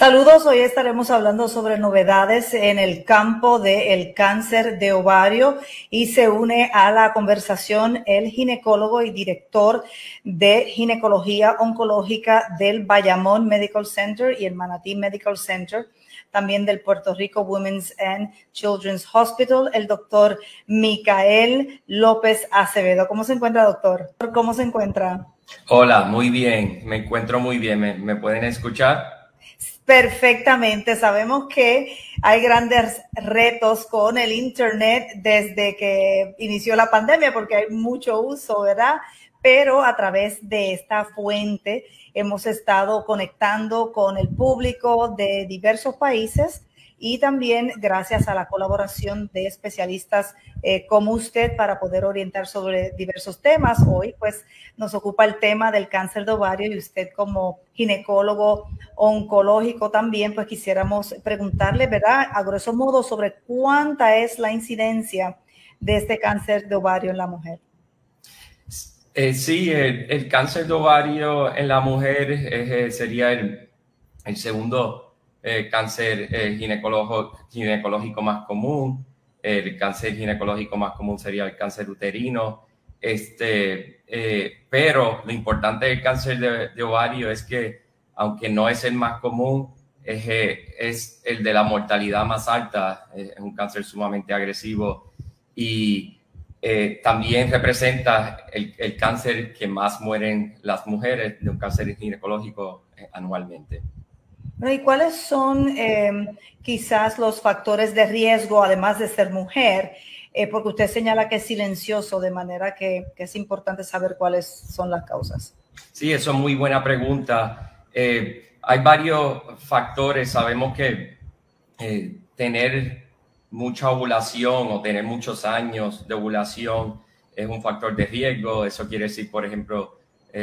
Saludos, hoy estaremos hablando sobre novedades en el campo del cáncer de ovario y se une a la conversación el ginecólogo y director de ginecología oncológica del Bayamón Medical Center y el Manatí Medical Center, también del Puerto Rico Women's and Children's Hospital, el doctor Micael López Acevedo. ¿Cómo se encuentra, doctor? ¿Cómo se encuentra? Hola, muy bien, me encuentro muy bien. ¿Me pueden escuchar? Perfectamente. Sabemos que hay grandes retos con el Internet desde que inició la pandemia porque hay mucho uso, ¿verdad? Pero a través de esta fuente hemos estado conectando con el público de diversos países y también gracias a la colaboración de especialistas como usted para poder orientar sobre diversos temas. Hoy pues nos ocupa el tema del cáncer de ovario y usted como ginecólogo oncológico también pues quisiéramos preguntarle, ¿verdad? A grosso modo sobre cuánta es la incidencia de este cáncer de ovario en la mujer. Sí, el cáncer de ovario en la mujer sería el segundo cáncer ginecológico más común. El cáncer ginecológico más común sería el cáncer uterino. Pero lo importante del cáncer de ovario es que, aunque no es el más común, es el de la mortalidad más alta. Es un cáncer sumamente agresivo y también representa el cáncer que más mueren las mujeres de un cáncer ginecológico anualmente. ¿Y cuáles son quizás los factores de riesgo, además de ser mujer? Porque usted señala que es silencioso, de manera que es importante saber cuáles son las causas. Sí, eso es muy buena pregunta. Hay varios factores. Sabemos que tener mucha ovulación o tener muchos años de ovulación es un factor de riesgo. Eso quiere decir, por ejemplo,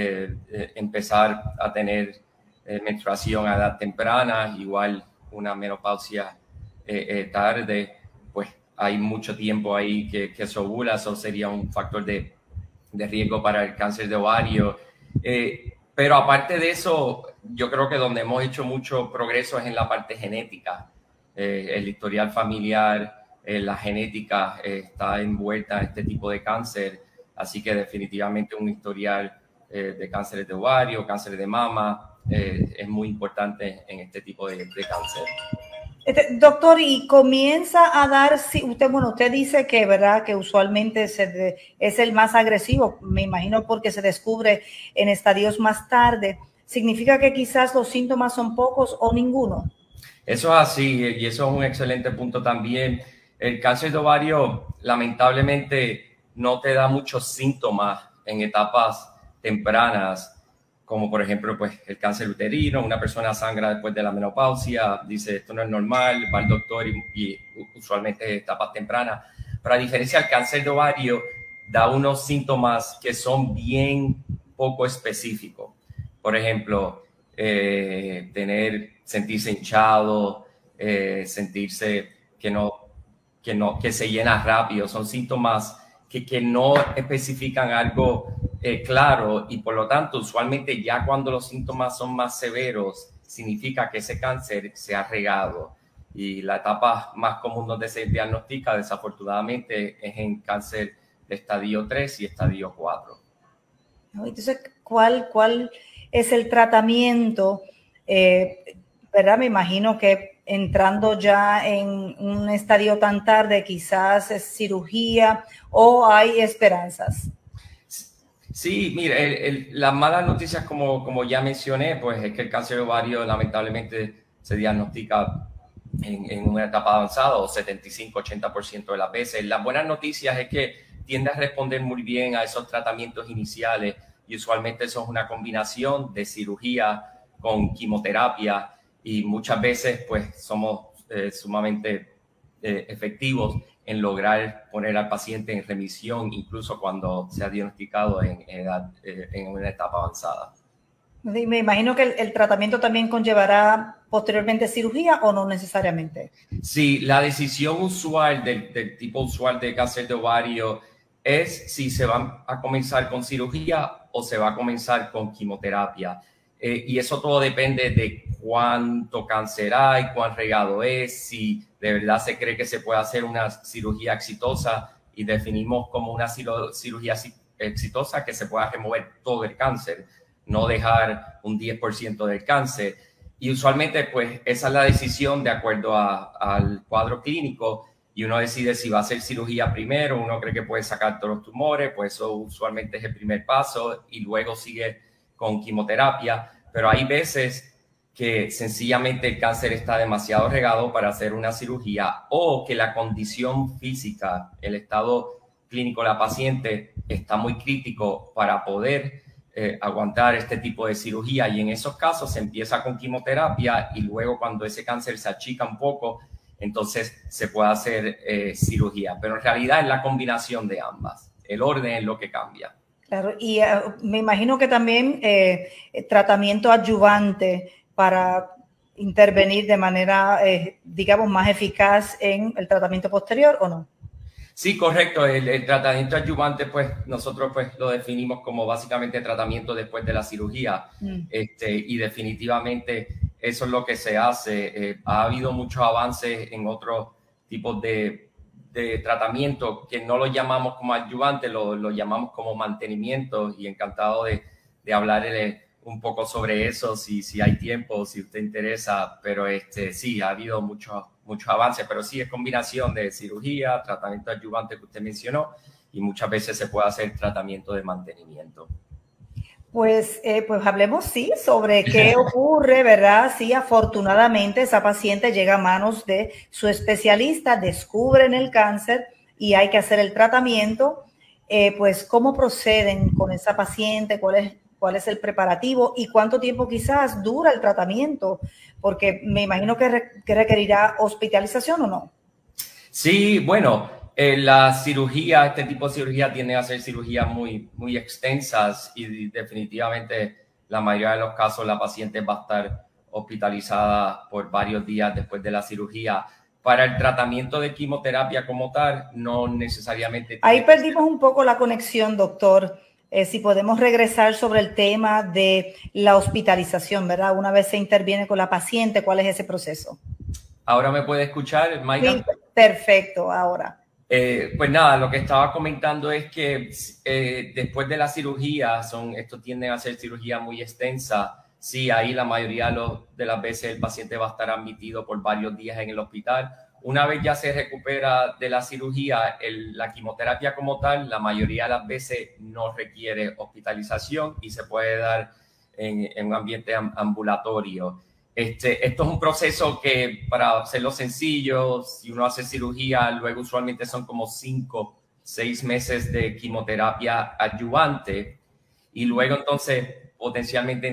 empezar a tener menstruación a edad temprana, igual una menopausia tarde, pues hay mucho tiempo ahí que se ovula. Eso sería un factor de riesgo para el cáncer de ovario. Pero aparte de eso, yo creo que donde hemos hecho mucho progreso es en la parte genética. El historial familiar, la genética está envuelta en este tipo de cáncer, así que definitivamente un historial de cáncer de ovario, cáncer de mama, es muy importante en este tipo de cáncer. Doctor, y comienza a dar, si usted dice que, ¿verdad?, que usualmente es el más agresivo, me imagino porque se descubre en estadios más tarde. ¿Significa que quizás los síntomas son pocos o ninguno? Eso es así, y eso es un excelente punto también. El cáncer de ovario lamentablemente no te da muchos síntomas en etapas tempranas, como por ejemplo pues el cáncer uterino. Una persona sangra después de la menopausia, dice esto no es normal, va al doctor y usualmente es etapas tempranas. Pero a diferencia del cáncer de ovario, da unos síntomas que son bien poco específicos. Por ejemplo, sentirse hinchado, sentirse que se llena rápido. Son síntomas que no especifican algo claro, y por lo tanto usualmente ya cuando los síntomas son más severos significa que ese cáncer se ha regado, y la etapa más común donde se diagnostica desafortunadamente es en cáncer de estadio 3 y estadio 4. Entonces, ¿cuál es el tratamiento? ¿Verdad? Me imagino que entrando ya en un estadio tan tarde, quizás es cirugía o hay esperanzas. Sí, mire, las malas noticias, como ya mencioné, pues es que el cáncer de ovario lamentablemente se diagnostica en una etapa avanzada, o 75-80% de las veces. Las buenas noticias es que tiende a responder muy bien a esos tratamientos iniciales, y usualmente eso es una combinación de cirugía con quimioterapia, y muchas veces pues somos sumamente efectivos en lograr poner al paciente en remisión, incluso cuando se ha diagnosticado en una etapa avanzada. Me imagino que el tratamiento también conllevará posteriormente cirugía, o no necesariamente. Sí, la decisión usual del tipo usual de cáncer de ovario es si se va a comenzar con cirugía o se va a comenzar con quimioterapia. y eso todo depende de cuánto cáncer hay, cuán regado es, si de verdad se cree que se puede hacer una cirugía exitosa, y definimos como una cirugía exitosa que se pueda remover todo el cáncer, no dejar un 10% del cáncer. Y usualmente pues esa es la decisión de acuerdo al cuadro clínico, y uno decide si va a hacer cirugía primero. Uno cree que puede sacar todos los tumores, pues eso usualmente es el primer paso, y luego sigue con quimioterapia. Pero hay veces que sencillamente el cáncer está demasiado regado para hacer una cirugía, o que la condición física, el estado clínico de la paciente está muy crítico para poder aguantar este tipo de cirugía, y en esos casos se empieza con quimioterapia, y luego cuando ese cáncer se achica un poco, entonces se puede hacer cirugía. Pero en realidad es la combinación de ambas. El orden es lo que cambia. Claro, y me imagino que también tratamiento adyuvante para intervenir de manera, digamos, más eficaz en el tratamiento posterior, ¿o no? Sí, correcto. El tratamiento adyuvante, pues nosotros pues lo definimos como básicamente tratamiento después de la cirugía. Y definitivamente eso es lo que se hace. Ha habido muchos avances en otros tipos de tratamiento que no lo llamamos como adyuvante, lo llamamos como mantenimiento, y encantado de hablarle un poco sobre eso si hay tiempo, si usted interesa. Pero sí, ha habido mucho avance, pero sí es combinación de cirugía, tratamiento adyuvante que usted mencionó, y muchas veces se puede hacer tratamiento de mantenimiento. Pues hablemos, sí, sobre qué ocurre, ¿verdad? Sí, afortunadamente esa paciente llega a manos de su especialista, descubren el cáncer y hay que hacer el tratamiento. Pues, ¿cómo proceden con esa paciente? ¿Cuál es el preparativo y cuánto tiempo quizás dura el tratamiento? Porque me imagino que requerirá hospitalización, ¿o no? Sí, bueno, la cirugía, este tipo de cirugía tiende a ser cirugías muy extensas, y definitivamente la mayoría de los casos la paciente va a estar hospitalizada por varios días después de la cirugía. Para el tratamiento de quimioterapia como tal, no necesariamente. Ahí perdimos un poco la conexión, doctor. Si podemos regresar sobre el tema de la hospitalización, ¿verdad? Una vez se interviene con la paciente, ¿cuál es ese proceso? ¿Ahora me puede escuchar, Mayra? Sí, perfecto, ahora. Pues nada, lo que estaba comentando es que después de la cirugía, esto tienden a ser cirugía muy extensa. Sí, ahí la mayoría de las veces el paciente va a estar admitido por varios días en el hospital. Una vez ya se recupera de la cirugía, la quimioterapia como tal, la mayoría de las veces no requiere hospitalización y se puede dar en un ambiente ambulatorio. Esto es un proceso que, para hacerlo sencillo, si uno hace cirugía, luego usualmente son como 5, 6 meses de quimioterapia adyuvante, y luego entonces potencialmente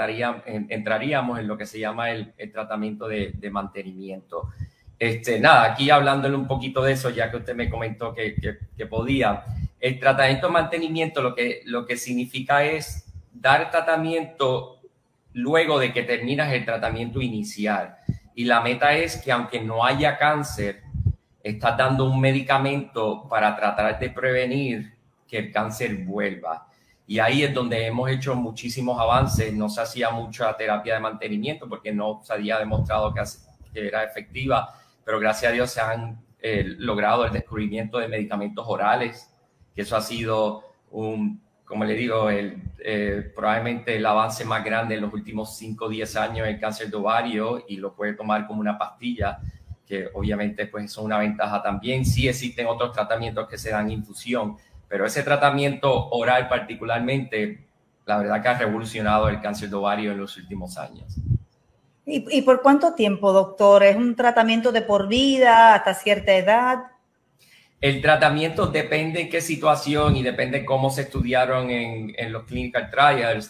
entraríamos en lo que se llama el tratamiento de mantenimiento. Nada, aquí hablándole un poquito de eso, ya que usted me comentó que podía. El tratamiento de mantenimiento lo que significa es dar tratamiento luego de que terminas el tratamiento inicial. Y la meta es que, aunque no haya cáncer, estás dando un medicamento para tratar de prevenir que el cáncer vuelva. Y ahí es donde hemos hecho muchísimos avances. No se hacía mucha terapia de mantenimiento porque no se había demostrado que era efectiva, pero gracias a Dios se han logrado el descubrimiento de medicamentos orales, que eso ha sido como le digo, probablemente el avance más grande en los últimos 5 o 10 años en el cáncer de ovario, y lo puede tomar como una pastilla, que obviamente pues eso es una ventaja también. Sí existen otros tratamientos que se dan infusión, pero ese tratamiento oral particularmente, la verdad que ha revolucionado el cáncer de ovario en los últimos años. ¿Y por cuánto tiempo, doctor? ¿Es un tratamiento de por vida, hasta cierta edad? El tratamiento depende en qué situación y depende cómo se estudiaron en los clinical trials.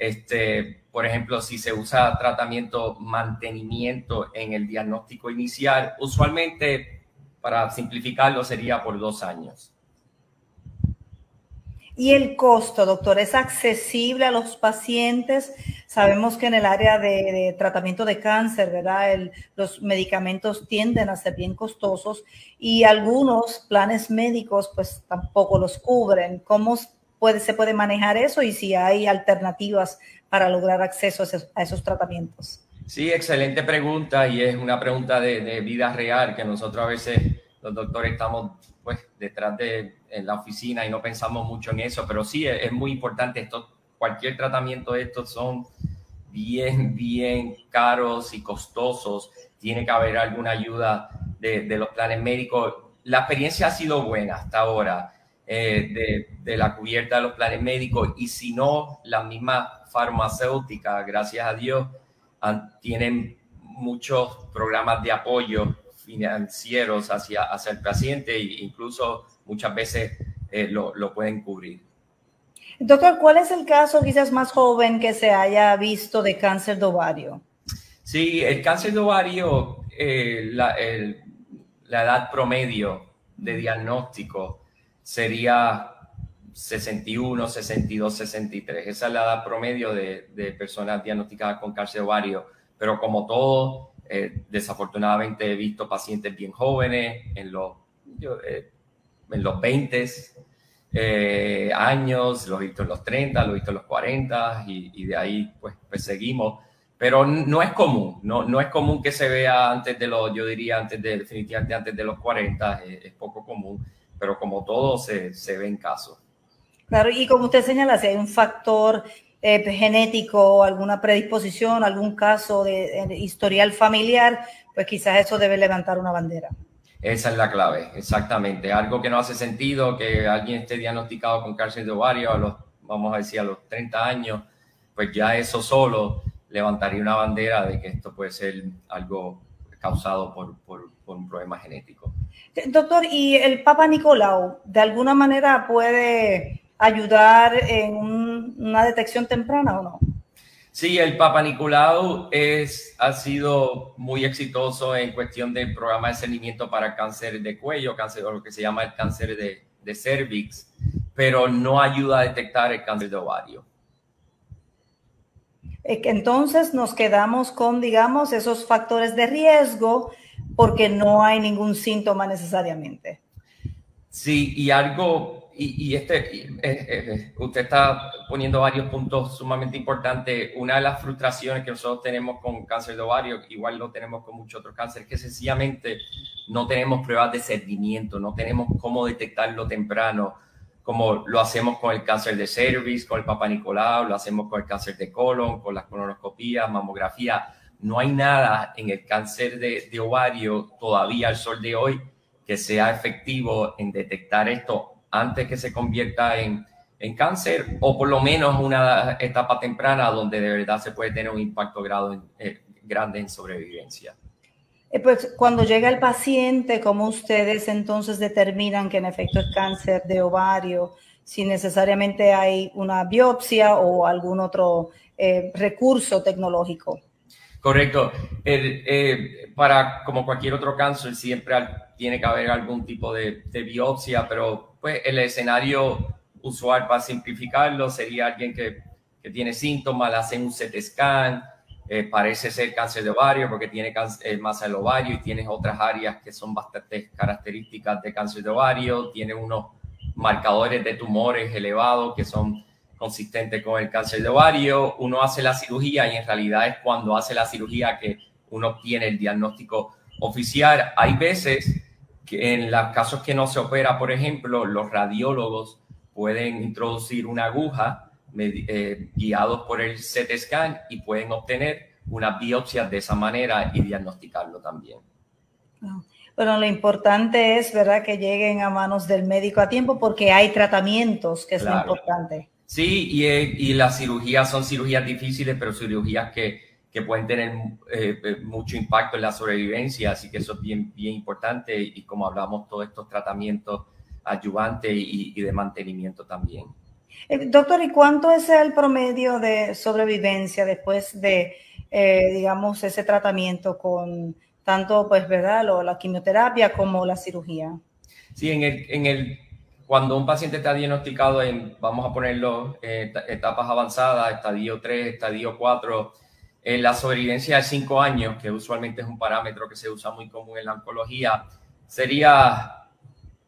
Por ejemplo, si se usa tratamiento mantenimiento en el diagnóstico inicial, usualmente, para simplificarlo, sería por 2 años. ¿Y el costo, doctor, es accesible a los pacientes? Sabemos que en el área de tratamiento de cáncer, ¿verdad? Los medicamentos tienden a ser bien costosos y algunos planes médicos pues tampoco los cubren. ¿Cómo se puede manejar eso y si hay alternativas para lograr acceso a esos tratamientos. Sí, excelente pregunta y es una pregunta de vida real que nosotros a veces los doctores estamos pues detrás en la oficina y no pensamos mucho en eso, pero sí es muy importante cualquier tratamiento de estos son bien caros y costosos. Tiene que haber alguna ayuda de los planes médicos. La experiencia ha sido buena hasta ahora de la cubierta de los planes médicos y si no, la misma farmacéutica, gracias a Dios, tienen muchos programas de apoyo financieros hacia el paciente e incluso muchas veces lo pueden cubrir. Doctor, ¿cuál es el caso quizás más joven que se haya visto de cáncer de ovario? Sí, el cáncer de ovario, la edad promedio de diagnóstico sería 61, 62, 63. Esa es la edad promedio de personas diagnosticadas con cáncer de ovario. Pero como todo, desafortunadamente he visto pacientes bien jóvenes en los 20 años, lo he visto en los 30, lo he visto en los 40 y de ahí pues seguimos. Pero no es común, no es común que se vea antes de los, yo diría definitivamente antes de los 40, es poco común, pero como todo se ve en casos. Claro, y como usted señala, si hay un factor genético, alguna predisposición, algún caso de historial familiar, pues quizás eso debe levantar una bandera. Esa es la clave, exactamente. Algo que no hace sentido que alguien esté diagnosticado con cáncer de ovario vamos a decir, a los 30 años, pues ya eso solo levantaría una bandera de que esto puede ser algo causado por un problema genético. Doctor, ¿y el Papa Nicolau de alguna manera puede ayudar en una detección temprana o no? Sí, el Papa Nicolau ha sido muy exitoso en cuestión del programa de seguimiento para cáncer de cuello, cáncer o lo que se llama el cáncer de cervix, pero no ayuda a detectar el cáncer de ovario. Entonces nos quedamos con, digamos, esos factores de riesgo porque no hay ningún síntoma necesariamente. Sí, y algo, usted está poniendo varios puntos sumamente importantes. Una de las frustraciones que nosotros tenemos con cáncer de ovario, igual lo tenemos con muchos otros cánceres, que sencillamente no tenemos pruebas de seguimiento, no tenemos cómo detectarlo temprano, como lo hacemos con el cáncer de cervix, con el Papa Nicolau, lo hacemos con el cáncer de colon, con las colonoscopías, mamografía. No hay nada en el cáncer de ovario todavía al sol de hoy que sea efectivo en detectar esto antes que se convierta en cáncer o por lo menos una etapa temprana donde de verdad se puede tener un impacto grande en sobrevivencia. Pues cuando llega el paciente, ¿cómo ustedes entonces determinan que en efecto es cáncer de ovario? Si necesariamente hay una biopsia o algún otro recurso tecnológico. Correcto. Como cualquier otro cáncer, siempre tiene que haber algún tipo de biopsia, pero pues el escenario usual para simplificarlo sería alguien que tiene síntomas, le hacen un CT scan, parece ser cáncer de ovario porque tiene masa del ovario y tiene otras áreas que son bastante características de cáncer de ovario, tiene unos marcadores de tumores elevados que son consistentes con el cáncer de ovario. Uno hace la cirugía y en realidad es cuando hace la cirugía que uno obtiene el diagnóstico oficial. Hay veces que en los casos que no se opera, por ejemplo, los radiólogos pueden introducir una aguja guiados por el CT scan y pueden obtener una biopsia de esa manera y diagnosticarlo también. Bueno, lo importante es, ¿verdad?, que lleguen a manos del médico a tiempo porque hay tratamientos, que es lo importante. Sí, y las cirugías son cirugías difíciles, pero cirugías que pueden tener mucho impacto en la sobrevivencia, así que eso es bien importante y como hablamos, todos estos tratamientos ayudantes y de mantenimiento también. Doctor, ¿y cuánto es el promedio de sobrevivencia después de, digamos, ese tratamiento con tanto, pues, ¿verdad?, la quimioterapia como la cirugía? Sí, cuando un paciente está diagnosticado vamos a ponerlo, etapas avanzadas, estadio 3, estadio 4, la sobrevivencia de 5 años, que usualmente es un parámetro que se usa muy común en la oncología, sería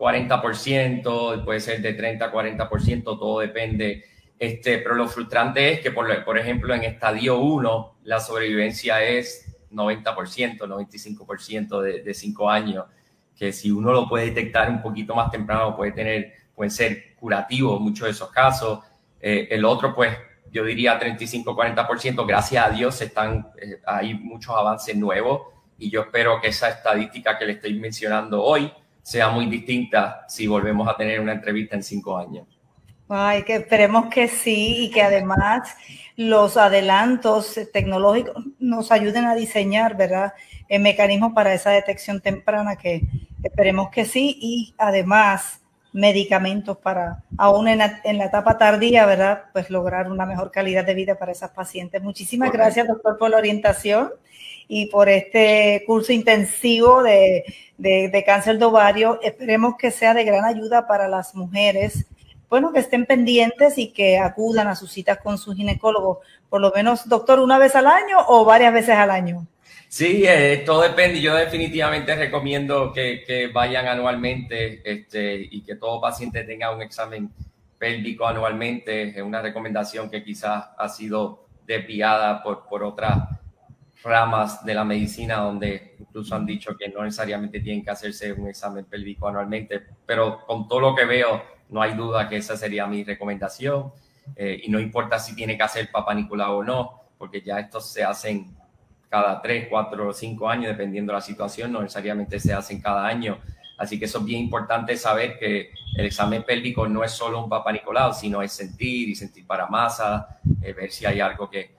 40%, puede ser de 30 a 40%, todo depende. Pero lo frustrante es que, por ejemplo, en estadio 1, la sobrevivencia es 90%, 95% de 5 años, que si uno lo puede detectar un poquito más temprano, pueden ser curativos muchos de esos casos. El otro, pues, yo diría 35-40%, gracias a Dios hay muchos avances nuevos y yo espero que esa estadística que le estoy mencionando hoy sea muy distinta si volvemos a tener una entrevista en 5 años. Ay, que esperemos que sí y que además los adelantos tecnológicos nos ayuden a diseñar, ¿verdad?, mecanismos para esa detección temprana, que esperemos que sí, y además medicamentos para, aún en la etapa tardía, ¿verdad?, pues lograr una mejor calidad de vida para esas pacientes. Muchísimas gracias, doctor, por la orientación y por este curso intensivo de cáncer de ovario. Esperemos que sea de gran ayuda para las mujeres, bueno, que estén pendientes y que acudan a sus citas con su ginecólogo, por lo menos, doctor, una vez al año o varias veces al año. Sí, todo depende. Yo definitivamente recomiendo que vayan anualmente y que todo paciente tenga un examen pélvico anualmente. Es una recomendación que quizás ha sido desviada por otras ramas de la medicina, donde incluso han dicho que no necesariamente tienen que hacerse un examen pélvico anualmente, pero con todo lo que veo, no hay duda que esa sería mi recomendación, y no importa si tiene que hacer Papá Nicolau o no, porque ya estos se hacen cada 3, 4 o 5 años, dependiendo de la situación, no necesariamente se hacen cada año. Así que eso es bien importante saber que el examen pélvico no es solo un Papá Nicolau, sino es sentir para masa, ver si hay algo que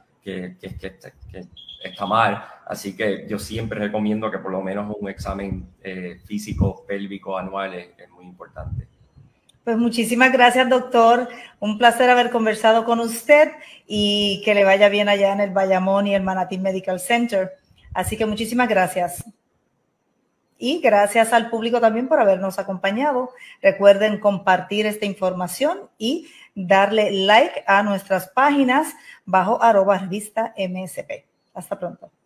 está mal. Así que yo siempre recomiendo que por lo menos un examen físico pélvico anual es muy importante. Pues muchísimas gracias, doctor. Un placer haber conversado con usted y que le vaya bien allá en el Bayamón y el Manatí Medical Center. Así que muchísimas gracias. Y gracias al público también por habernos acompañado. Recuerden compartir esta información y darle like a nuestras páginas bajo @revista MSP. Hasta pronto.